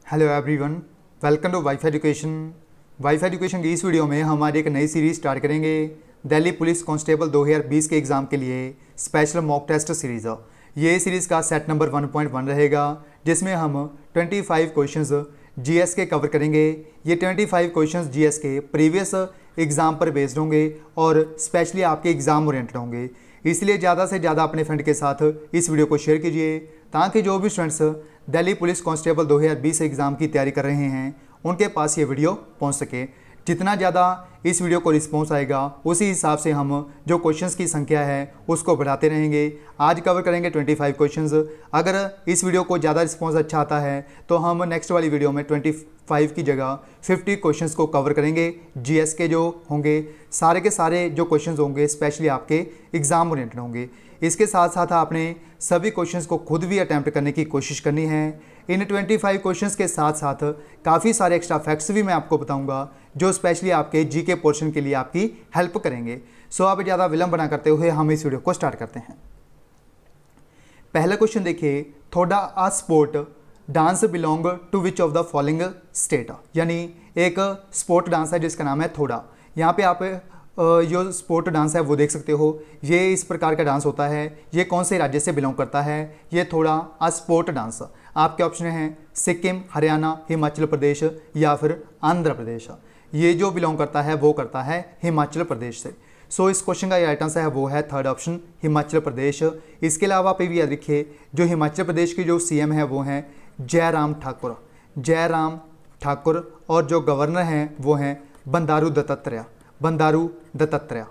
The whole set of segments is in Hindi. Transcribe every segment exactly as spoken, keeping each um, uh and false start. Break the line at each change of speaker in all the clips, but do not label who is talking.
Hello everyone, welcome to WiFi education. WiFi education की इस वीडियो में हम आज एक नई सीरीज स्टार्ट करेंगे। दिल्ली पुलिस कांस्टेबल दो हज़ार बीस के एग्ज़ाम के लिए स्पेशल मॉक टेस्ट सीरीज़। ये सीरीज़ का set number one point one रहेगा, जिसमें हम पच्चीस क्वेश्चंस जीएस के कवर करेंगे। ये पच्चीस क्वेश्चंस जीएस के प्रीवियस एग्ज़ाम पर बेस्ड होंगे और स्पेशली आपके एग्ज़ाम ओरिएंटेड होंगे। इसलिए ज़्यादा से ज़्यादा अपने फ्रेंड के साथ इस वीडियो को शेयर कीजिए, ताकि जो भी स्टूडेंट्स दिल्ली पुलिस कांस्टेबल दो हज़ार बीस एग्ज़ाम की तैयारी कर रहे हैं उनके पास ये वीडियो पहुंच सके। जितना ज़्यादा इस वीडियो को रिस्पॉन्स आएगा, उसी हिसाब से हम जो क्वेश्चंस की संख्या है उसको बढ़ाते रहेंगे। आज कवर करेंगे पच्चीस क्वेश्चंस। अगर इस वीडियो को ज़्यादा रिस्पॉन्स अच्छा आता है तो हम नेक्स्ट वाली वीडियो में पच्चीस की जगह पचास क्वेश्चंस को कवर करेंगे। जीएस के जो होंगे सारे के सारे जो क्वेश्चंस होंगे स्पेशली आपके एग्ज़ाम ओरिएंटेड होंगे। इसके साथ साथ आपने सभी क्वेश्चंस को खुद भी अटैम्प्ट करने की कोशिश करनी है। इन पच्चीस क्वेश्चंस के साथ साथ काफ़ी सारे एक्स्ट्रा फैक्ट्स भी मैं आपको बताऊंगा, जो स्पेशली आपके जीके पोर्शन के लिए आपकी हेल्प करेंगे। सो अब ज़्यादा विलंब ना करते हुए हम इस वीडियो को स्टार्ट करते हैं। पहला क्वेश्चन देखिए, Thoda a sport dance belong to which of the following state. यानी एक स्पोर्ट डांस है जिसका नाम है थोड़ा। यहाँ पे आप जो स्पोर्ट डांस है वो देख सकते हो। ये इस प्रकार का डांस होता है। ये कौन से राज्य से बिलोंग करता है? ये थोड़ा आ स्पोर्ट डांस। आपके ऑप्शन हैं सिक्किम, हरियाणा, हिमाचल प्रदेश या फिर आंध्र प्रदेश। ये जो बिलोंग करता है वो करता है हिमाचल प्रदेश से। सो इस क्वेश्चन का ये राइट आंसर है वो है थर्ड ऑप्शन, हिमाचल प्रदेश। इसके अलावा आप ये भी याद रखिए, जो हिमाचल प्रदेश की जो सीएम है वो हैं जयराम ठाकुर। जयराम ठाकुर और जो गवर्नर हैं वो हैं बंडारू दत्तात्रेय। बंडारू दत्तात्रेय।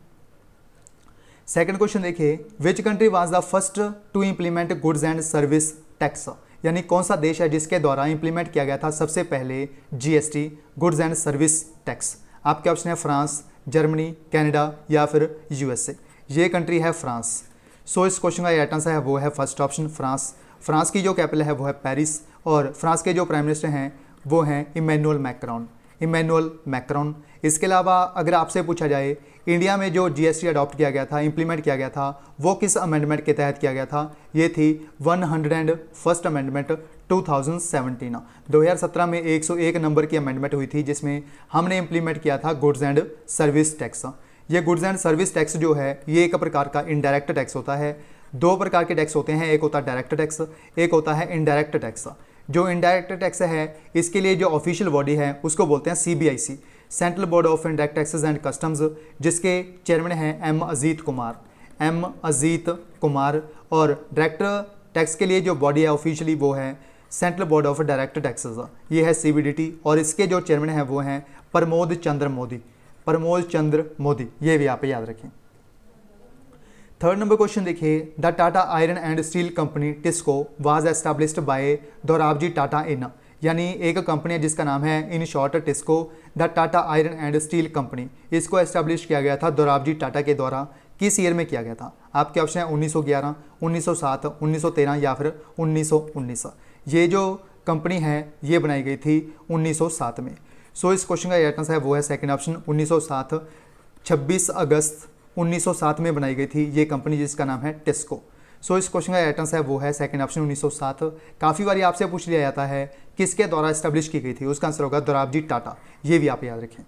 सेकंड क्वेश्चन देखिए, which country was the first to implement goods and service tax. यानी कौन सा देश है जिसके द्वारा इंप्लीमेंट किया गया था सबसे पहले GST, goods and service tax. आपके ऑप्शन है फ्रांस, जर्मनी, कनाडा या फिर यूएसए। ये कंट्री है फ्रांस। सो इस क्वेश्चन का राइट आंसर है वो है फर्स्ट ऑप्शन, फ्रांस। फ्रांस की जो कैपिटल है वो है पेरिस और फ्रांस के जो प्राइम मिनिस्टर हैं वो हैं इमैनुअल मैक्रोन। Emmanuel Macron. इसके अलावा अगर आपसे पूछा जाए, इंडिया में जो जीएसटी अडॉप्ट किया गया था, इंप्लीमेंट किया गया था, वो किस अमेंडमेंट के तहत किया गया था? ये थी one hundred first amendment two thousand seventeen. दो हज़ार सत्रह में एक सौ एक नंबर की अमेंडमेंट हुई थी, जिसमें हमने इंप्लीमेंट किया था गुड्स एंड सर्विस टैक्स। ये गुड्स एंड सर्विस टैक्स जो है ये एक प्रकार का इनडायरेक्ट टैक्स होता है। दो प्रकार के टैक्स होते हैं, एक होता है डायरेक्ट टैक्स, एक होता है इनडायरेक्ट टैक्स। जो इनडायरेक्ट टैक्स है इसके लिए जो ऑफिशियल बॉडी है उसको बोलते हैं CBIC, central board of indirect taxes and customs, जिसके चेयरमैन हैं एम अजीत कुमार। एम अजीत कुमार। और डायरेक्ट टैक्स के लिए जो बॉडी है ऑफिशियली वो है central board of direct taxes, ये है सीबीडीटी। और इसके जो चेयरमैन हैं वो हैं प्रमोद चंद्र मोदी। प्रमोद चंद्र मोदी, ये भी आप याद रखें। थर्ड नंबर क्वेश्चन देखिए, the Tata iron and steel company TISCO was established by Dorabji Tata in. यानी एक कंपनी है जिसका नाम है in short TISCO, the Tata iron and steel company. इसको एस्टैब्लिश किया गया था दोराबजी टाटा के द्वारा। किस ईयर में किया गया था? आपके ऑप्शन है उन्नीस सौ ग्यारह, उन्नीस सौ सात, उन्नीस सौ तेरह या फिर उन्नीस सौ उन्नीस। ये जो कंपनी है ये बनाई गई थी उन्नीस सौ सात में। सो इस क्वेश्चन का राइट आंसर है वो है सेकेंड ऑप्शन, उन्नीस सौ सात। छब्बीस अगस्त उन्नीस सौ सात में बनाई गई थी ये कंपनी, जिसका नाम है टिस्को। सो इस क्वेश्चन का राइट आंसर है वो है सेकंड ऑप्शन, उन्नीस सौ सात। काफ़ी बार आपसे पूछ लिया जाता है किसके द्वारा एस्टैब्लिश की गई थी, उसका आंसर होगा दोराबजी टाटा। ये भी आप याद रखें।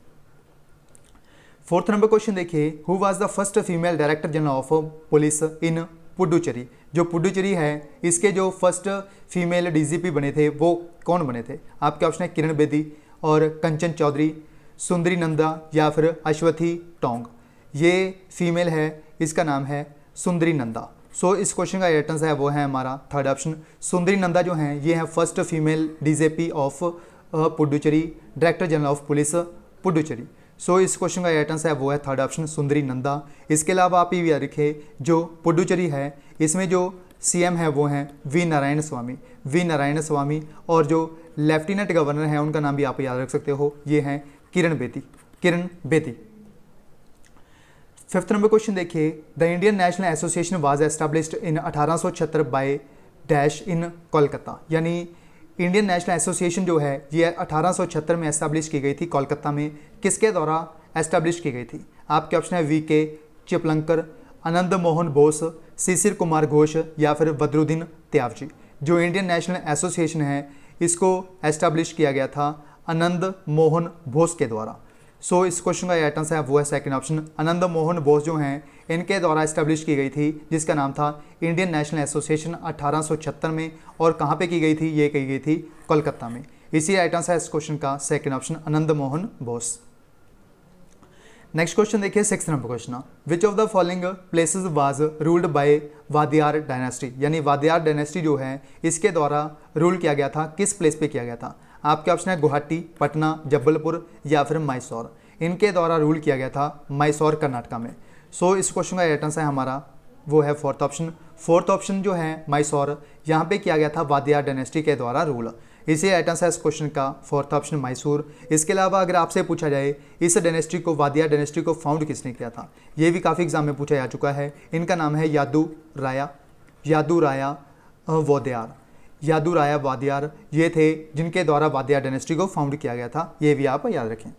फोर्थ नंबर क्वेश्चन देखिए, who was the first female director general of police in Puducherry. जो पुडुचेरी है इसके जो फर्स्ट फीमेल डीजीपी बने थे वो कौन बने थे? आपके ऑप्शन है किरण बेदी और कंचन चौधरी, सुंदरी नंदा या फिर अश्वथी टोंग। ये फीमेल है, इसका नाम है सुंदरी नंदा। सो so, इस क्वेश्चन का राइट आंसर है वो है हमारा थर्ड ऑप्शन। सुंदरी नंदा जो हैं ये हैं first female DGP of Puducherry, director general of police Puducherry. So so, इस क्वेश्चन का राइट आंसर है वो है थर्ड ऑप्शन, सुंदरी नंदा। इसके अलावा आप ये भी याद रखें, जो पुडुचेरी है इसमें जो सीएम है वो हैं वी नारायण स्वामी। वी नारायण स्वामी। और जो लेफ्टिनेंट गवर्नर हैं उनका नाम भी आप याद रख सकते हो, ये हैं Kiran Bedi. Kiran Bedi. Fifth number question देखिए, the Indian national association was established in अठारह सौ छिहत्तर बाय डैश इन कोलकाता। यानी इंडियन नेशनल एसोसिएशन जो है ये अठारह सौ छिहत्तर में एस्टैब्लिश की गई थी कोलकाता में। किसके द्वारा एस्टैब्लिश की गई थी? आपके ऑप्शन है वी के चिपलंकर, आनंद मोहन बोस, शिशिर कुमार घोष या फिर बदरुद्दीन त्यावजी। जो इंडियन नेशनल एसोसिएशन है इसको एस्टैब्लिश किया गया था आनंद मोहन बोस के द्वारा। सो so, इस क्वेश्चन का आइटम है वो है सेकंड ऑप्शन, आनंद मोहन बोस जो हैं इनके द्वारा एस्टैब्लिश की गई थी, जिसका नाम था इंडियन नेशनल एसोसिएशन अठारह सौ छिहत्तर में। और कहाँ पे की गई थी, ये की गई थी कोलकाता में। इसी आइटम है इस क्वेश्चन का second option, Anand Mohan Bose. Next question देखिए six number question, which of the following places was ruled by Wadiyar dynasty, यानी वादियार डायनेस्टी जो है इसके द्वारा रूल किया गया था, किस प्लेस पे किया गया था। आपके ऑप्शन है गुवाहाटी, पटना, जबलपुर या फिर मैसूर। इनके द्वारा रूल किया गया था मैसूर कर्नाटका में। सो so, इस क्वेश्चन का आइटम है हमारा वो है फोर्थ ऑप्शन। फोर्थ ऑप्शन जो है मैसूर, यहाँ पे किया गया था वादियार डायनेस्टी के द्वारा रूल। इसी आइटम है इस क्वेश्चन का फोर्थ ऑप्शन मैसूर। इसके अलावा अगर आपसे पूछा जाए इस डायनेस्टी को, वादियार डायनेस्टी को फाउंड किसने किया था, ये भी काफ़ी एग्जाम में पूछा जा चुका है। इनका नाम है यादू राया, यादू राया वादियार, यादू राया वादियार ये थे जिनके द्वारा वादियार डायनेस्टी को फाउंड किया गया था, ये भी आप याद रखें।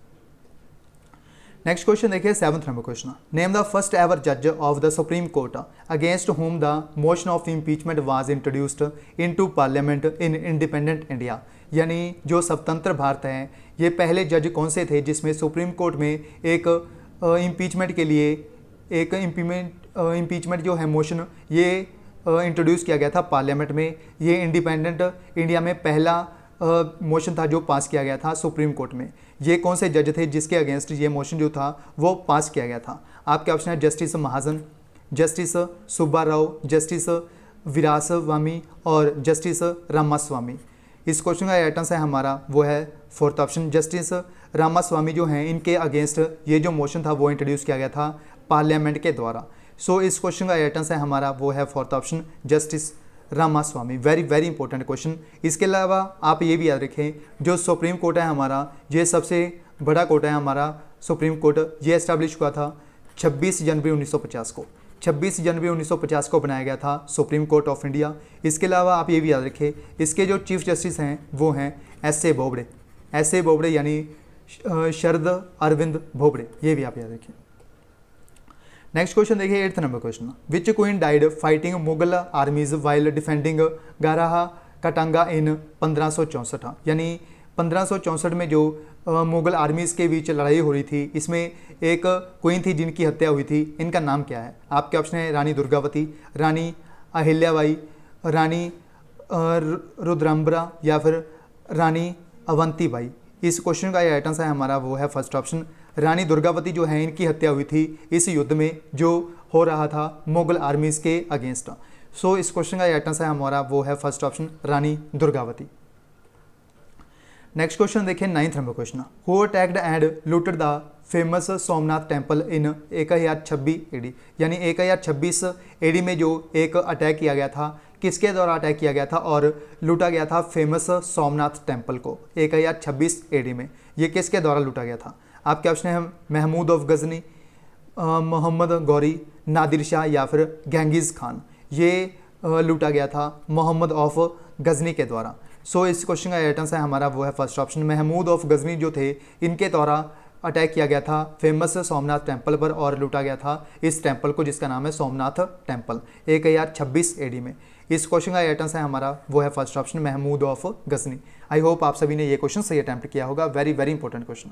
नेक्स्ट क्वेश्चन देखिए seventh number question, name the first ever जज of the supreme court against whom the motion of impeachment was introduced into parliament in independent India, यानी जो स्वतंत्र भारत है ये पहले जज कौन से थे जिसमें सुप्रीम कोर्ट में एक इम्पीचमेंट के लिए एक इम्पीमेंट इम्पीचमेंट जो है मोशन ये इंट्रोड्यूस किया गया था पार्लियामेंट में। ये इंडिपेंडेंट इंडिया में पहला मोशन था जो पास किया गया था सुप्रीम कोर्ट में। ये कौन से जज थे जिसके अगेंस्ट ये मोशन जो था वो पास किया गया था। आपके ऑप्शन है justice Mahajan, justice Subba Rao, justice Veeraswami और जस्टिस रामास्वामी। इस क्वेश्चन का आइटम है हमारा वो है फोर्थ ऑप्शन, जस्टिस रामास्वामी जो हैं इनके अगेंस्ट ये जो मोशन था वो इंट्रोड्यूस किया गया था पार्लियामेंट के द्वारा। सो so, इस क्वेश्चन का आइटम है हमारा वो है fourth option, justice Ramaswami. Very very important question. इसके अलावा आप ये भी याद रखें जो सुप्रीम कोर्ट है हमारा, ये सबसे बड़ा कोर्ट है हमारा सुप्रीम कोर्ट, ये एस्टैब्लिश हुआ था छब्बीस जनवरी उन्नीस सौ पचास को। छब्बीस जनवरी उन्नीस सौ पचास को बनाया गया था सुप्रीम कोर्ट ऑफ इंडिया। इसके अलावा आप ये भी याद रखें इसके जो चीफ जस्टिस हैं वो हैं S A Bobde, S A Bobde यानी शरद अरविंद बोबड़े, ये भी आप याद रखें। नेक्स्ट क्वेश्चन देखिए eighth number question, which queen died fighting Mughal armies while defending Garha Katanga in पंद्रह सौ चौंसठ, यानी पंद्रह सौ चौंसठ में जो मुगल आर्मीज़ के बीच लड़ाई हो रही थी इसमें एक क्वीन थी जिनकी हत्या हुई थी, इनका नाम क्या है। आपके ऑप्शन है रानी दुर्गावती, रानी अहिल्याबाई, रानी रुद्रम्बरा या फिर रानी अवंतीबाई। इस क्वेश्चन का ये आइटम है हमारा वो है फर्स्ट ऑप्शन, रानी दुर्गावती जो है इनकी हत्या हुई थी इस युद्ध में जो हो रहा था मुगल आर्मीज़ के अगेंस्ट। सो इस क्वेश्चन का आइटम है हमारा वो है first option, Rani Durgavati. Next question देखिए ninth number question, who attacked and looted the famous Somnath temple in एक हज़ार छब्बीस एडी, यानी एक हज़ार छब्बीस एडी में जो एक अटैक किया गया था, किसके द्वारा अटैक किया गया था और लूटा गया था फेमस सोमनाथ टेम्पल को एक हज़ार छब्बीस एडी में, ये किसके द्वारा लूटा गया था। आपके ऑप्शन है महमूद ऑफ गजनी, मोहम्मद गौरी, नादिर शाह या फिर गेंगिस खान। ये लूटा गया था मोहम्मद ऑफ गजनी के द्वारा। सो so, इस क्वेश्चन का आइटम है हमारा वो है first option, Mahmud of Ghazni जो थे इनके द्वारा अटैक किया गया था फेमस सोमनाथ टेम्पल पर और लूटा गया था इस टेम्पल को जिसका नाम है सोमनाथ टेम्पल एक हज़ार छब्बीस एडी में। इस क्वेश्चन का आइटम है हमारा वो है first option, Mahmud of Ghazni. I hope आप सभी ने ये क्वेश्चन सही अटैम्प्ट किया होगा। Very very important question.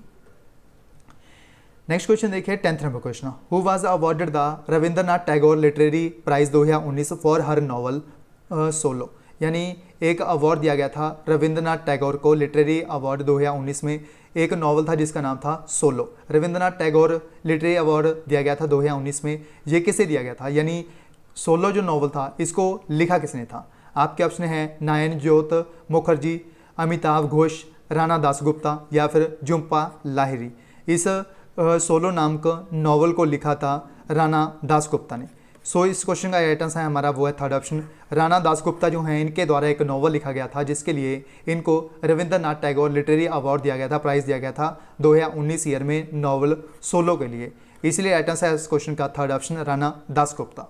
Next question देखिए tenth number question, who was awarded the Rabindranath Tagore literary prize दो हज़ार उन्नीस फॉर हर नॉवल सोलो, यानी एक अवार्ड दिया गया था रविंद्रनाथ टैगोर को, लिटरेरी अवार्ड दो हज़ार उन्नीस में एक नॉवल था जिसका नाम था solo. Rabindranath Tagore literary award दिया गया था दो हज़ार उन्नीस में, ये किसे दिया गया था, यानी सोलो जो नॉवल था इसको लिखा किसने था। आपके ऑप्शन है नायन ज्योत मुखर्जी, अमिताभ घोष, राणा दासगुप्ता या फिर जुम्पा लाहिरी। इस सोलो नाम का नॉवल को लिखा था राणा दासगुप्ता ने। सो इस क्वेश्चन का आइटम है हमारा वो है थर्ड ऑप्शन, राणा दासगुप्ता जो हैं इनके द्वारा एक नॉवल लिखा गया था जिसके लिए इनको रविंद्रनाथ टैगोर लिटरेरी अवार्ड दिया गया था, प्राइज़ दिया गया था दो हज़ार उन्नीस ईयर में नॉवल सोलो के लिए। इसलिए आइटम है इस क्वेश्चन का third option, Rana Dasgupta.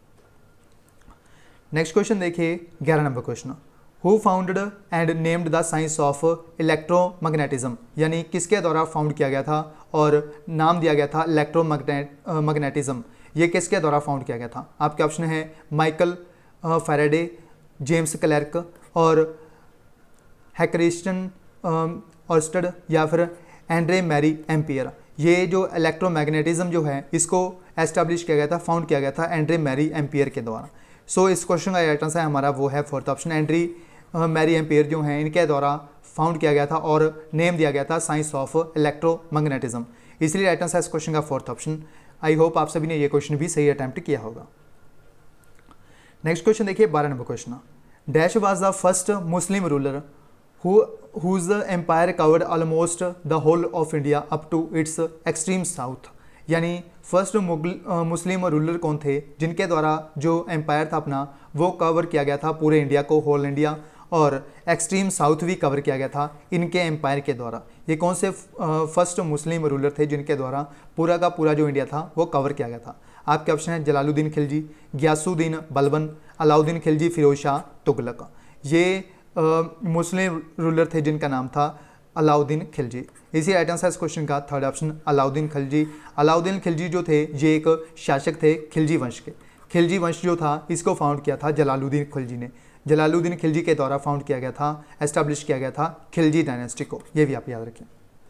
Next question देखिए ग्यारह number question, who founded and named the science of electromagnetism, यानी किसके द्वारा फाउंड किया गया था और नाम दिया गया था इलेक्ट्रोमैग्नेटिज्म, ये किसके द्वारा फाउंड किया गया था। आपके ऑप्शन है माइकल फैराडे, जेम्स क्लर्क और हैक्रिस्टन ऑर्स्टेड या फिर एंड्रे मैरी एम्पियर। ये जो इलेक्ट्रोमैग्नेटिज्म जो है इसको एस्टैब्लिश किया गया था, फाउंड किया गया था एंड्रे मैरी एम्पियर के द्वारा। सो so, इस क्वेश्चन का राइट आंसर है हमारा वो है fourth option, Andre Marie Ampere जो हैं इनके द्वारा फाउंड किया गया था और नेम दिया गया था साइंस ऑफ इलेक्ट्रोमैग्नेटिज्म। इसलिए राइट आंसर है इस क्वेश्चन का फोर्थ ऑप्शन। आई होप आप सभी ने ये क्वेश्चन भी सही अटैम्प्ट किया होगा। नेक्स्ट क्वेश्चन देखिए बारह number question. Dash was the first Muslim ruler who whose empire covered almost the whole of India up to its extreme south। यानी फर्स्ट मुस्लिम रूलर कौन थे जिनके द्वारा जो एम्पायर था अपना वो कवर किया गया था पूरे इंडिया को, होल इंडिया, और एक्सट्रीम साउथ भी कवर किया गया था इनके एम्पायर के द्वारा। ये कौन से फर्स्ट मुस्लिम रूलर थे जिनके द्वारा पूरा का पूरा जो इंडिया था वो कवर किया गया था? आपके ऑप्शन है जलालुद्दीन खिलजी, गयासुद्दीन बलबन, अलाउद्दीन खिलजी, फिरोज शाह तुगलक। ये मुस्लिम रूलर थे जिनका नाम था अलाउद्दीन खिलजी। इसी राइट आंसर इस क्वेश्चन का थर्ड ऑप्शन अलाउद्दीन खिलजी। अलाउद्दीन खिलजी जो थे ये एक शासक थे खिलजी वंश के। खिलजी वंश जो था इसको फाउंड किया था जलालुद्दीन खिलजी ने। जलालुद्दीन खिलजी के द्वारा फाउंड किया गया था, एस्टैब्लिश किया गया था खिलजी डायनेस्टी को। ये भी आप याद रखें।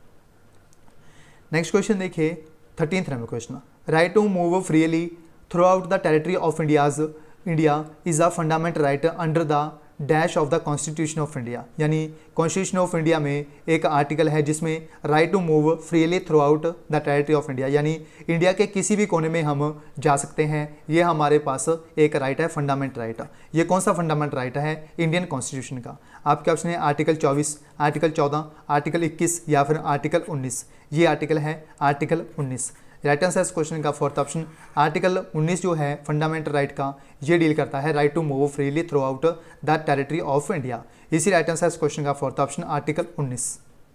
नेक्स्ट क्वेश्चन देखिए thirteenth number question. Right to move freely throughout the territory of India's India is a fundamental right under the dash of the constitution of India. यानी कॉन्स्टिट्यूशन ऑफ इंडिया में एक आर्टिकल है जिसमें right to move freely throughout the territory of India, यानी इंडिया के किसी भी कोने में हम जा सकते हैं, ये हमारे पास एक राइट है, फंडामेंटल राइट। ये कौन सा फंडामेंटल राइट है? इंडियन कॉन्स्टिट्यूशन का। आपके ऑप्शन है आर्टिकल चौबीस, आर्टिकल चौदह, आर्टिकल इक्कीस या फिर आर्टिकल उन्नीस। ये आर्टिकल है आर्टिकल उन्नीस। राइट आंसर इस क्वेश्चन का फोर्थ ऑप्शन आर्टिकल उन्नीस जो है फंडामेंटल राइट का, ये डील करता है right to move freely throughout the territory of India. इसी राइट आंसर इस क्वेश्चन का फोर्थ ऑप्शन आर्टिकल उन्नीस।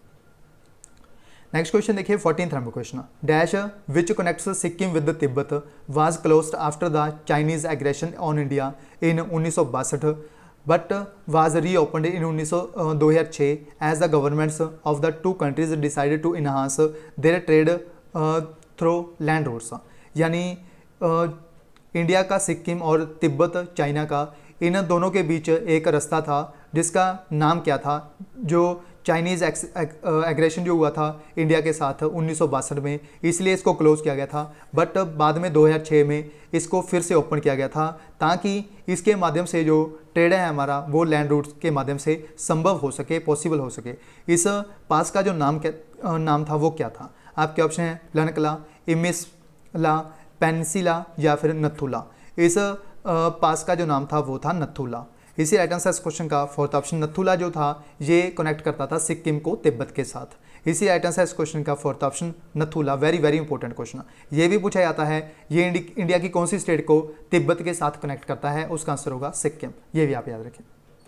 नेक्स्ट क्वेश्चन देखिए fourteenth number question. Dash which connects Sikkim with Tibet was closed after the Chinese aggression on India in उन्नीस सौ बासठ but was reopened in उन्नीस सौ दो हज़ार छः as the governments of the two countries decided to enhance their trade through land routes. यानी इंडिया का सिक्किम और तिब्बत चाइना का, इन दोनों के बीच एक रास्ता था जिसका नाम क्या था? जो चाइनीज़ एग्रेशन जो हुआ था इंडिया के साथ उन्नीस सौ बासठ में, इसलिए इसको क्लोज किया गया था। बट बाद में दो हज़ार छः में इसको फिर से ओपन किया गया था ताकि इसके माध्यम से जो ट्रेड है हमारा वो लैंड रूट्स के माध्यम से संभव हो सके, पॉसिबल हो सके। इस पास का जो नाम क्या नाम था वो क्या था? आपके ऑप्शन है लनकला, इमिसला, पेंसिला या फिर नथुला। इस पास का जो नाम था वो था नथुला। इसी राइट आंसर इस क्वेश्चन का फोर्थ ऑप्शन नथुला जो था ये कनेक्ट करता था सिक्किम को तिब्बत के साथ। इसी राइट आंसर इस क्वेश्चन का fourth option Nathula. Very very important question. ये भी पूछा जाता है ये इंडिया की कौन सी स्टेट को तिब्बत के साथ कनेक्ट करता है? उसका आंसर होगा सिक्किम। ये भी आप याद रखें।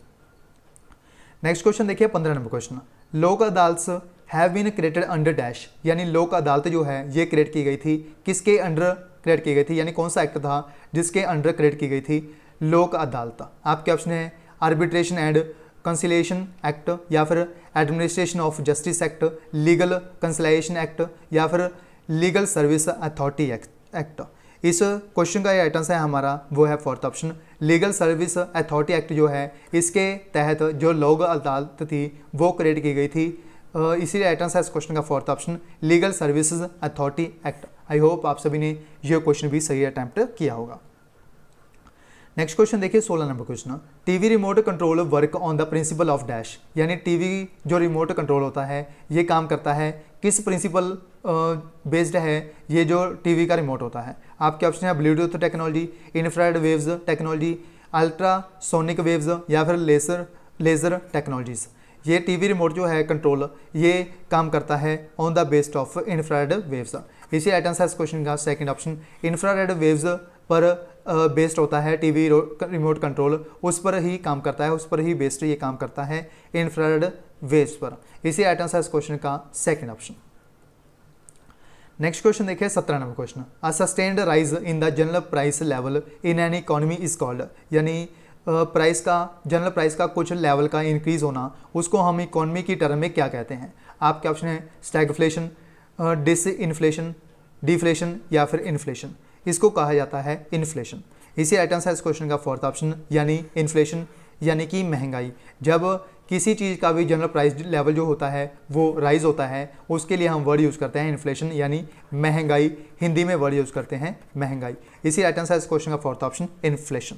नेक्स्ट क्वेश्चन देखिए पंद्रह number question. Lok Adalat have been created under dash. यानी लोक अदालत जो है ये क्रिएट की गई थी, किसके अंडर क्रिएट की गई थी? यानी कौन सा एक्ट था जिसके अंडर क्रिएट की गई थी लोक अदालत? आपके ऑप्शन है आर्बिट्रेशन एंड कंसिलिएशन एक्ट या फिर administration of justice act, legal conciliation act या फिर लीगल सर्विस अथॉरिटी एक्ट। इस क्वेश्चन का राइट आंसर है हमारा वो है fourth option legal service authority act जो है इसके तहत जो लोक अदालत थी वो क्रिएट की गई थी। इसीलिए राइट आंसर इस क्वेश्चन का fourth option legal services authority act. I hope आप सभी ने यह क्वेश्चन भी सही अटैम्प्ट किया होगा। नेक्स्ट क्वेश्चन देखिए सोलह number question. TV remote control work on the principle of dash. यानी टीवी जो रिमोट कंट्रोल होता है ये काम करता है किस प्रिंसिपल बेस्ड है ये जो टीवी का रिमोट होता है? आपके ऑप्शन है Bluetooth technology, infrared waves technology, ultrasonic waves या फिर लेजर लेजर टेक्नोलॉजीज। ये टीवी रिमोट जो है कंट्रोल ये काम करता है on the based of infrared waves. इसी राइट आंसर इस क्वेश्चन का सेकंड ऑप्शन इंफ्रारेड वेव्स पर बेस्ड होता है टीवी रिमोट कंट्रोल, उस पर ही काम करता है, उस पर ही बेस्ड ये काम करता है इंफ्रारेड वेव्स पर। इसी राइट आंसर इस क्वेश्चन का सेकंड ऑप्शन। नेक्स्ट क्वेश्चन देखिए सत्रह number question. A sustained rise in the general price level in an economy is called. यानी प्राइस का जनरल प्राइस का कुछ लेवल का इंक्रीज होना उसको हम इकोनॉमी की टर्म में क्या कहते हैं? आपके ऑप्शन है स्टैगफ्लेशन, डिस इन्फ्लेशन, डिफ्लेशन या फिर इन्फ्लेशन। इसको कहा जाता है इन्फ्लेशन। इसी राइट आंसर इस क्वेश्चन का फोर्थ ऑप्शन यानी इन्फ्लेशन। यानी कि महंगाई। जब किसी चीज़ का भी जनरल प्राइस लेवल जो होता है वो राइज होता है, उसके लिए हम वर्ड यूज़ करते हैं इन्फ्लेशन यानी महंगाई। हिंदी में वर्ड यूज़ करते हैं महंगाई। इसी राइट आंसर इस क्वेश्चन का fourth option inflation.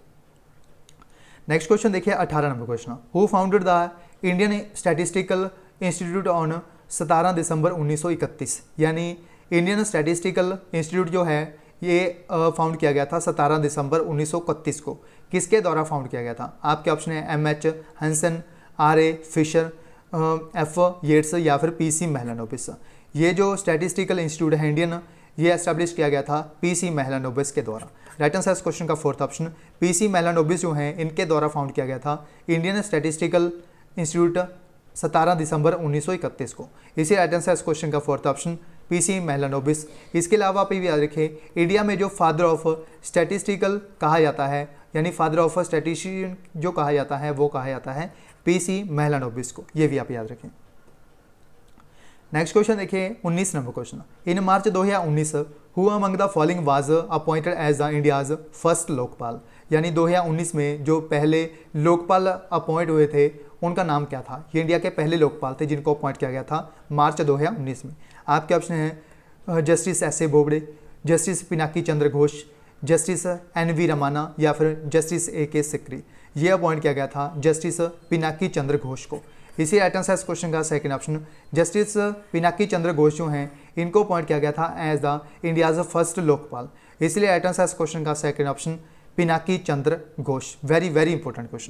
Next question देखिए अठारह number question. Who founded the Indian statistical institute on सत्रह दिसंबर उन्नीस सौ इकतीस, यानी इंडियन स्टैटिस्टिकल इंस्टीट्यूट जो है ये फाउंड किया गया था सत्रह दिसंबर उन्नीस सौ इकतीस को। किसके द्वारा फाउंड किया गया था? आपके ऑप्शन है M H Hansen, R A Fisher, F Yates या फिर पी सी मेहलानोबिस। ये जो स्टैटिस्टिकल इंस्टीट्यूट है इंडियन, ये एस्टैब्लिश किया गया था पी सी मेहलानोबिस के द्वारा। राइट आंसर इस क्वेश्चन का fourth option P C Mahalanobis जो हैं इनके द्वारा फाउंड किया गया था इंडियन स्टैटिस्टिकल इंस्टीट्यूट सत्रह दिसंबर उन्नीस सौ इकतीस को। इसी राइट आंसर इस क्वेश्चन का fourth option P C Mahalanobis. इसके अलावा आप ये भी याद रखें, इंडिया में जो फादर ऑफ स्टैटिस्टिकल कहा जाता है, यानी फादर ऑफ स्टैटिस्टिशियन जो कहा जाता है वो कहा जाता है पी सी मेहलानोबिस को। ये भी आप याद रखें। नेक्स्ट क्वेश्चन देखिए उन्नीस नंबर क्वेश्चन। इन मार्च दो हज़ार उन्नीस who among the following was appointed as the India's first Lokpal, यानी दो हज़ार उन्नीस में जो पहले लोकपाल अपॉइंट हुए थे उनका नाम क्या था? ये इंडिया के पहले लोकपाल थे जिनको अपॉइंट किया गया था मार्च दो हज़ार उन्नीस में। आपके ऑप्शन हैं justice S A Bobde, justice Pinaki Chandra Ghose, justice N V Ramana या फिर जस्टिस ए के सिकरी। ये अपॉइंट किया गया था जस्टिस पिनाकी चंद्र घोष को। इसी राइट आंसर इस क्वेश्चन का second option justice Pinaki Chandra Ghose जो हैं इनको अपॉइंट किया गया था as the India's first Lokpal. इसलिए राइट आंसर इस क्वेश्चन का second option Pinaki Chandra Ghose. Very very important question.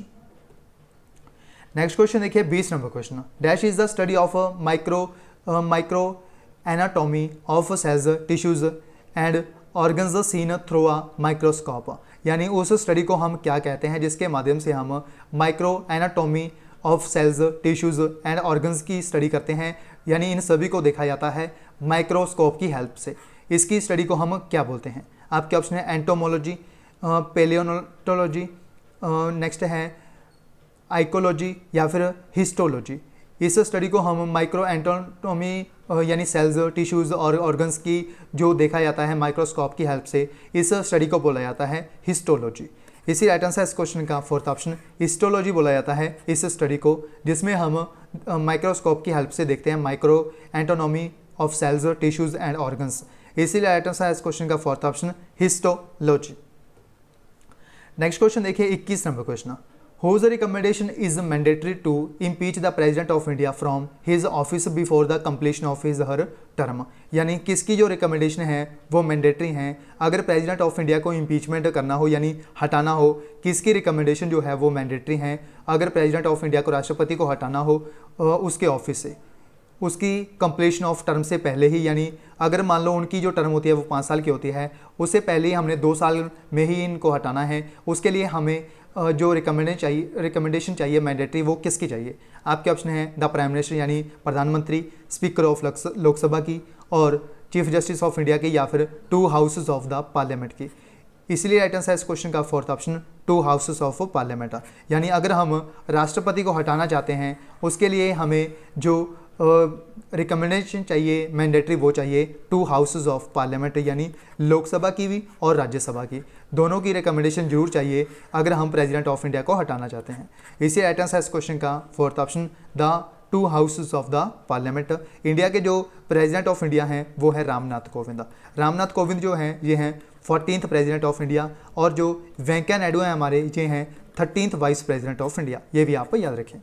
Next question देखिए बीस number question. Dash is the study of micro micro anatomy of cells tissues and organs seen through a microscope, यानी उस स्टडी को हम क्या कहते हैं जिसके माध्यम से हम micro anatomy of cells tissues and organs की स्टडी करते हैं, यानी इन सभी को देखा जाता है माइक्रोस्कोप की हेल्प से। इसकी स्टडी को हम क्या बोलते हैं? आपके ऑप्शन है एंटोमोलॉजी, पेलियोनोटोलॉजी, नेक्स्ट है आइकोलॉजी या फिर हिस्टोलॉजी। इस स्टडी को हम माइक्रो एंटोटॉमी यानी सेल्स टिश्यूज़ और ऑर्गन्स की जो देखा जाता है माइक्रोस्कोप की हेल्प से, इस स्टडी को बोला जाता है हिस्टोलॉजी। इसी राइट आंसर इस क्वेश्चन का फोर्थ ऑप्शन हिस्टोलॉजी बोला जाता है इस स्टडी को, जिसमें हम माइक्रोस्कोप की हेल्प से देखते हैं micro anatomy of cells tissues and organs. इसीलिए राइट आंसर इस क्वेश्चन का fourth option histology. Next question देखिए इक्कीस number question. Whose recommendation is mandatory to impeach the President of India from his office before the completion of his her term, यानी किसकी जो रिकमेंडेशन है वो मैंडेटरी हैं अगर प्रेसिडेंट ऑफ इंडिया को इम्पीचमेंट करना हो यानी हटाना हो। किसकी रिकमेंडेशन जो है वो मैंडेटरी हैं अगर प्रेसिडेंट ऑफ इंडिया को, राष्ट्रपति को हटाना हो उसके ऑफिस से, उसकी कंप्लीशन ऑफ टर्म से पहले ही, यानी अगर मान लो उनकी जो टर्म होती है वो पाँच साल की होती है, उससे पहले ही हमने दो साल में ही इनको हटाना है। उसके लिए हमें जो रिकमेंडेशन चाहिए रिकमेंडेशन चाहिए मैंडेटरी, वो किसकी चाहिए? आपके ऑप्शन है द प्राइम मिनिस्टर यानी प्रधानमंत्री, स्पीकर ऑफ लोकसभा की और चीफ जस्टिस ऑफ इंडिया की, या फिर two houses of the parliament की। इसलिए राइट आंसर इस क्वेश्चन का fourth option two houses of parliament. यानी अगर हम राष्ट्रपति को हटाना चाहते हैं उसके लिए हमें जो रिकमेंडेशन uh, चाहिए मैंडेटरी वो चाहिए टू हाउसेस ऑफ पार्लियामेंट, यानी लोकसभा की भी और राज्यसभा की, दोनों की रिकमेंडेशन जरूर चाहिए अगर हम प्रेसिडेंट ऑफ इंडिया को हटाना चाहते हैं। इसी राइट आंसर इस क्वेश्चन का fourth option the two houses of the parliament. India के जो प्रेसिडेंट ऑफ इंडिया हैं वो है रामनाथ कोविंद। रामनाथ कोविंद जो हैं ये हैं फोर्टीनथ प्रेसिडेंट ऑफ इंडिया, और जो वेंकैया नायडू हैं हमारे ये हैं thirteenth vice president of India. ये भी आप याद रखें।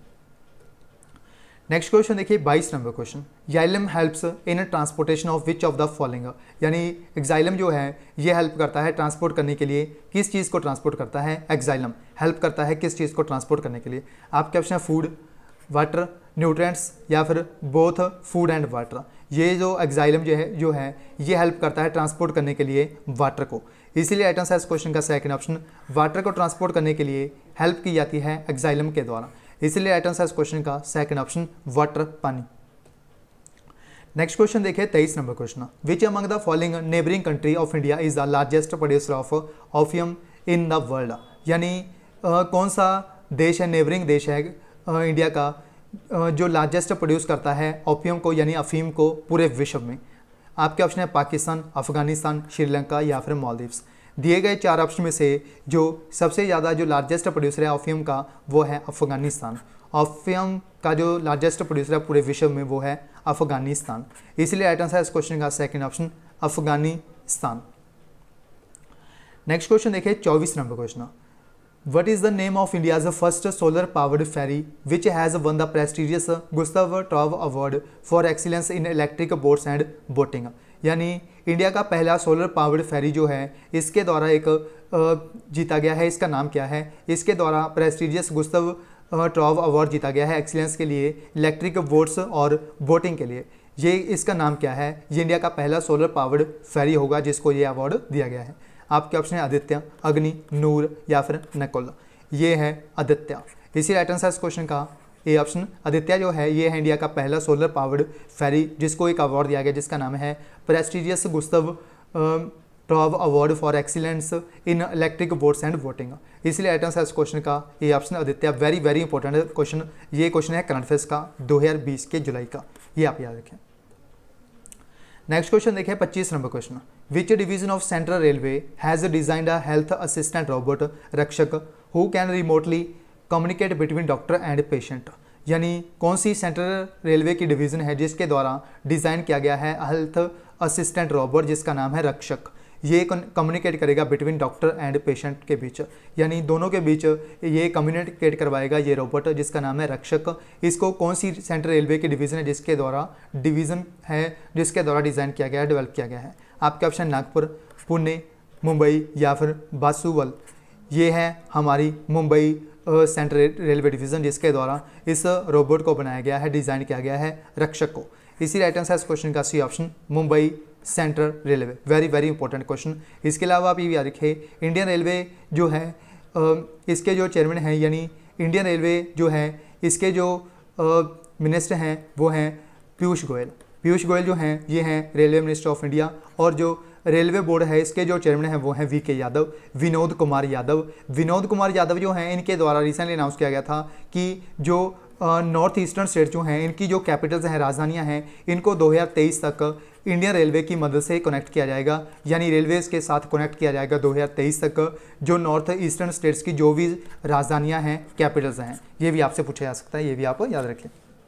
नेक्स्ट क्वेश्चन देखिए बाईस number question. Xylem helps in transportation of which of the following, यानी एक्साइलम जो है ये हेल्प करता है ट्रांसपोर्ट करने के लिए। किस चीज़ को ट्रांसपोर्ट करता है? एक्साइलम हेल्प करता है किस चीज़ को ट्रांसपोर्ट करने के लिए? आपके ऑप्शन है फूड, वाटर, न्यूट्रिएंट्स या फिर बोथ फूड एंड वाटर। ये जो एक्साइलम जो है जो है ये हेल्प करता है ट्रांसपोर्ट करने के लिए वाटर को। इसीलिए आइटम है इस क्वेश्चन का सेकंड ऑप्शन, वाटर को ट्रांसपोर्ट करने के लिए हेल्प की जाती है एक्साइलम के द्वारा। इसलिए आइटम है इस क्वेश्चन का सेकंड ऑप्शन वाटर, पानी। नेक्स्ट क्वेश्चन देखिए तेईस number question. Which among the following neighbouring country of India is the largest producer of opium in the world, यानी uh, कौन सा देश है, नेबरिंग देश है uh, इंडिया का uh, जो लार्जेस्ट प्रोड्यूस करता है ऑपियम को यानी अफीम को पूरे विश्व में? आपके ऑप्शन है पाकिस्तान, अफगानिस्तान, श्रीलंका या फिर मालदीव्स। दिए गए चार ऑप्शन में से जो सबसे ज़्यादा जो लार्जेस्ट प्रोड्यूसर है अफीम का वो है अफगानिस्तान। अफीम का जो लार्जेस्ट प्रोड्यूसर है पूरे विश्व में वो है अफगानिस्तान, इसलिए राइट आंसर है इस क्वेश्चन का second option Afghanistan. Next question देखिए चौबीस number question. What is the name of India's first solar powered ferry which has won the prestigious Gustav Trove Award for excellence in electric boats and boating? यानी इंडिया का पहला सोलर पावर्ड फेरी जो है इसके द्वारा एक जीता गया है, इसका नाम क्या है? इसके द्वारा प्रेस्टिजियस गुस्तव ट्रॉव अवार्ड जीता गया है एक्सीलेंस के लिए इलेक्ट्रिक बोट्स और बोटिंग के लिए। ये इसका नाम क्या है? ये इंडिया का पहला सोलर पावर्ड फेरी होगा जिसको ये अवार्ड दिया गया है। आपके ऑप्शन है आदित्य, अग्नि, नूर या फिर नकुल। ये है आदित्य, इसी राइट आंसर इस क्वेश्चन का ए ऑप्शन आदित्य जो है ये है इंडिया का पहला सोलर पावर्ड फेरी जिसको एक अवार्ड दिया गया जिसका नाम है prestigious Gustave Trouve award for excellence in electric boats and boating. इसलिए राइट आंसर इस क्वेश्चन का A option Aditya. Very very important question, ये क्वेश्चन है करंट अफेयर्स का दो हज़ार बीस के जुलाई का, ये आप याद रखें। नेक्स्ट क्वेश्चन देखिए पच्चीस number question. Which division of central railway has designed a health assistant robot Rakshak who can remotely communicate between doctor and patient? यानी कौन सी सेंट्रल रेलवे की डिवीजन है जिसके द्वारा डिज़ाइन किया गया है हेल्थ असिस्टेंट रोबोट जिसका नाम है रक्षक? ये कम्युनिकेट करेगा बिटवीन डॉक्टर एंड पेशेंट के बीच, यानी दोनों के बीच ये कम्युनिकेट करवाएगा ये रोबोट जिसका नाम है रक्षक। इसको कौन सी सेंट्रल रेलवे की डिवीज़न है जिसके द्वारा डिवीज़न है जिसके द्वारा डिज़ाइन किया गया है, डेवलप किया गया है? आपके ऑप्शन नागपुर, पुणे, मुंबई या फिर बासुवल। ये है हमारी मुंबई सेंट्रल रेलवे डिवीज़न जिसके द्वारा इस रोबोट को बनाया गया है, डिज़ाइन किया गया है रक्षक को। इसी राइट आंसर इस क्वेश्चन का C option Mumbai central railway. Very very important question. इसके अलावा आप ये भी याद रखिए इंडियन रेलवे जो है इसके जो चेयरमैन हैं यानी इंडियन रेलवे जो है इसके जो मिनिस्टर हैं वो हैं पीयूष गोयल। पीयूष गोयल जो हैं ये हैं रेलवे मिनिस्टर ऑफ इंडिया, और जो रेलवे बोर्ड है इसके जो चेयरमैन हैं वो हैं वी के यादव, विनोद कुमार यादव। विनोद कुमार यादव जो हैं इनके द्वारा रिसेंटली अनाउंस किया गया था कि जो नॉर्थ ईस्टर्न स्टेट जो हैं इनकी जो कैपिटल्स हैं, राजधानियां हैं, इनको दो हज़ार तेईस तक इंडियन रेलवे की मदद से कनेक्ट किया जाएगा, यानी रेलवेज़ के साथ कनेक्ट किया जाएगा दो हज़ार तेईस तक जो नॉर्थ ईस्टर्न स्टेट्स की जो भी राजधानियां हैं, कैपिटल्स हैं। ये भी आपसे पूछा जा सकता है, ये भी आप याद रखें।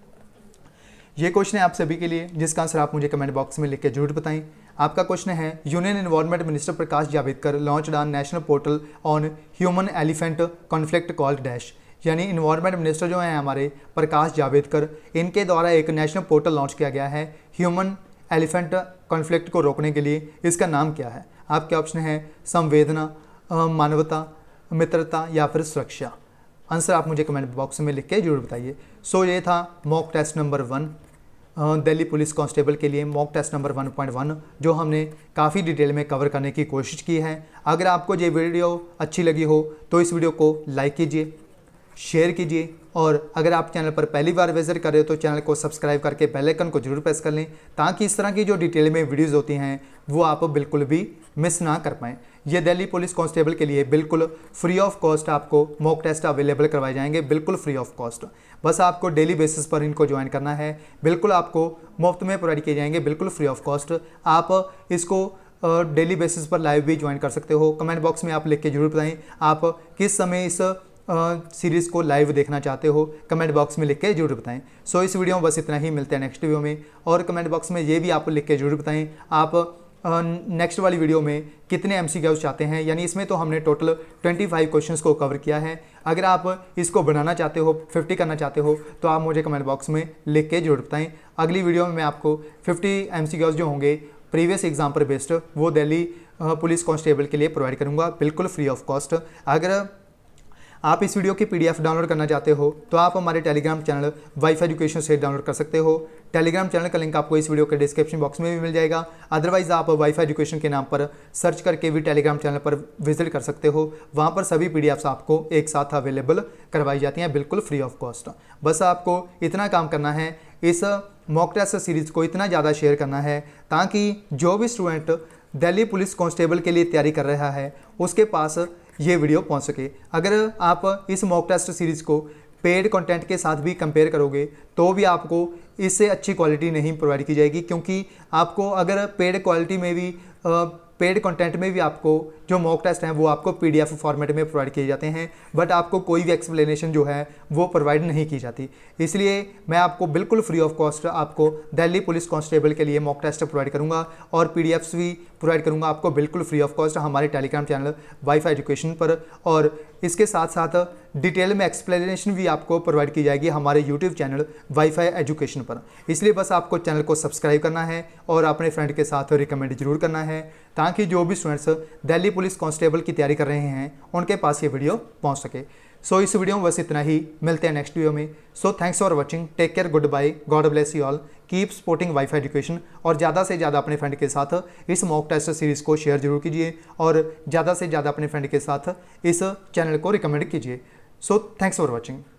ये क्वेश्चन है आप सभी के लिए जिसका आंसर आप मुझे कमेंट बॉक्स में लिख के जरूर बताएं। आपका क्वेश्चन है union environment minister Prakash Javadekar launched on national portal on human elephant conflict called dash. यानी इन्वायरमेंट मिनिस्टर जो हैं हमारे प्रकाश जावड़ेकर, इनके द्वारा एक नेशनल पोर्टल लॉन्च किया गया है ह्यूमन एलिफेंट कॉन्फ्लिक्ट को रोकने के लिए। इसका नाम क्या है? आपके ऑप्शन है संवेदना, मानवता, मित्रता या फिर सुरक्षा। आंसर आप मुझे कमेंट बॉक्स में लिख के जरूर बताइए। सो ये था mock test number one Delhi police constable के लिए, mock test number one point one जो हमने काफ़ी डिटेल में कवर करने की कोशिश की है। अगर आपको ये वीडियो अच्छी लगी हो तो इस वीडियो को लाइक कीजिए, शेयर कीजिए, और अगर आप चैनल पर पहली बार विजिट कर रहे हो तो चैनल को सब्सक्राइब करके बेल आइकन को जरूर प्रेस कर लें ताकि इस तरह की जो डिटेल में वीडियोस होती हैं वो आप बिल्कुल भी मिस ना कर पाएँ। ये दिल्ली पुलिस कांस्टेबल के लिए बिल्कुल फ्री ऑफ कॉस्ट आपको मॉक टेस्ट अवेलेबल करवाए जाएंगे, बिल्कुल फ्री ऑफ कॉस्ट। बस आपको डेली बेसिस पर इनको ज्वाइन करना है, बिल्कुल आपको मुफ्त में प्रोवाइड किए जाएंगे, बिल्कुल फ्री ऑफ कॉस्ट। आप इसको डेली बेसिस पर लाइव भी ज्वाइन कर सकते हो। कमेंट बॉक्स में आप लिख के जरूर बताएं आप किस समय इस सीरीज़ को लाइव देखना चाहते हो, कमेंट बॉक्स में लिख के जरूर बताएं। सो इस वीडियो में बस इतना ही, मिलते हैं नेक्स्ट वीडियो में। और कमेंट बॉक्स में ये भी आप लिख के जरूर बताएं आप नेक्स्ट वाली वीडियो में कितने एमसीक्यूज़ चाहते हैं। यानी इसमें तो हमने टोटल पच्चीस क्वेश्चंस को कवर किया है। अगर आप इसको बनाना चाहते हो, पचास करना चाहते हो तो आप मुझे कमेंट बॉक्स में लिख के जरूर बताएं। अगली वीडियो में मैं आपको पचास एमसीक्यूज़ जो होंगे प्रीवियस एग्जाम पर बेस्ड वो दिल्ली पुलिस कांस्टेबल के लिए प्रोवाइड करूँगा, बिल्कुल फ्री ऑफ कॉस्ट। अगर आप इस वीडियो की पीडीएफ डाउनलोड करना चाहते हो तो आप हमारे टेलीग्राम चैनल वाईफाई एजुकेशन से डाउनलोड कर सकते हो। टेलीग्राम चैनल का लिंक आपको इस वीडियो के डिस्क्रिप्शन बॉक्स में भी मिल जाएगा। अदरवाइज आप वाईफाई एजुकेशन के नाम पर सर्च करके भी टेलीग्राम चैनल पर विजिट कर सकते हो। वहाँ पर सभी पीडीएफ्स आपको एक साथ अवेलेबल करवाई जाती हैं, बिल्कुल फ्री ऑफ कॉस्ट। बस आपको इतना काम करना है, इस मॉक टेस्ट सीरीज़ को इतना ज़्यादा शेयर करना है ताकि जो भी स्टूडेंट दिल्ली पुलिस कांस्टेबल के लिए तैयारी कर रहा है उसके पास ये वीडियो पहुंच सके। अगर आप इस मॉक टेस्ट सीरीज़ को पेड कंटेंट के साथ भी कंपेयर करोगे तो भी आपको इससे अच्छी क्वालिटी नहीं प्रोवाइड की जाएगी, क्योंकि आपको अगर पेड क्वालिटी में भी पेड कंटेंट में भी आपको जो मॉक टेस्ट हैं वो आपको पीडीएफ फॉर्मेट में प्रोवाइड किए जाते हैं, बट आपको कोई भी एक्सप्लेनेशन जो है वो प्रोवाइड नहीं की जाती। इसलिए मैं आपको बिल्कुल फ्री ऑफ कॉस्ट आपको दिल्ली पुलिस कांस्टेबल के लिए मॉक टेस्ट प्रोवाइड करूंगा और पीडीएफ्स भी प्रोवाइड करूंगा आपको बिल्कुल फ्री ऑफ कॉस्ट हमारे टेलीग्राम चैनल वाईफाई एजुकेशन पर। और इसके साथ साथ डिटेल में एक्सप्लेनेशन भी आपको प्रोवाइड की जाएगी हमारे यूट्यूब चैनल वाईफाई एजुकेशन पर। इसलिए बस आपको चैनल को सब्सक्राइब करना है और अपने फ्रेंड के साथ रिकमेंड जरूर करना है, ताकि जो भी स्टूडेंट्स दिल्ली पुलिस कांस्टेबल की तैयारी कर रहे हैं उनके पास ये वीडियो पहुंच सके। सो so, इस वीडियो में बस इतना ही, मिलते हैं नेक्स्ट वीडियो में। So thanks for watching, take care, good bye, God bless you all, keep supporting WiFi Education. और ज़्यादा से ज़्यादा अपने फ्रेंड के साथ इस मॉक टेस्ट सीरीज़ को शेयर जरूर कीजिए और ज़्यादा से ज़्यादा अपने फ्रेंड के साथ इस चैनल को रिकमेंड कीजिए। So thanks for watching.